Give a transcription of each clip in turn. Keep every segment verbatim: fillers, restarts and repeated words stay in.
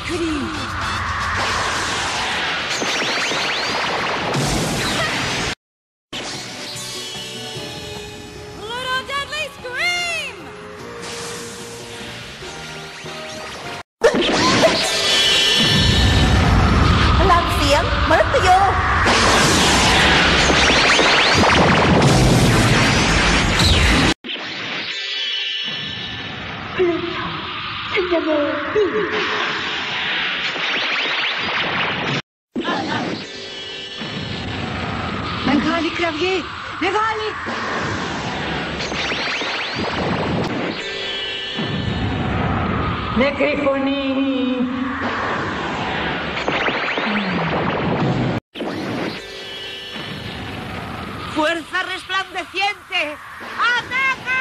Scream! Little deadly scream! Làm xiềng mà rất tiêu. Bengali Kravier! Bengali! Necrefoni! ¡Fuerza resplandeciente! ¡Ataca!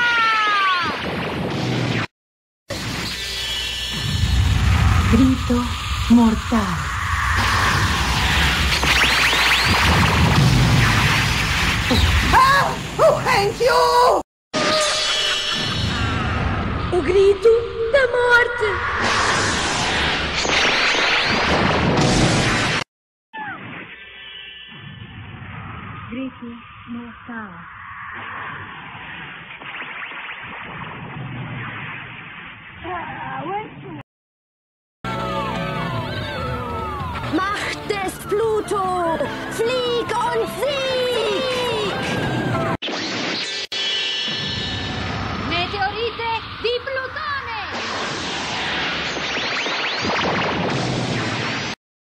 Grito mortal. Ah! Oh, thank you! O grito da morte! Grito mortal. Macht des Pluto! Flieg und sieg!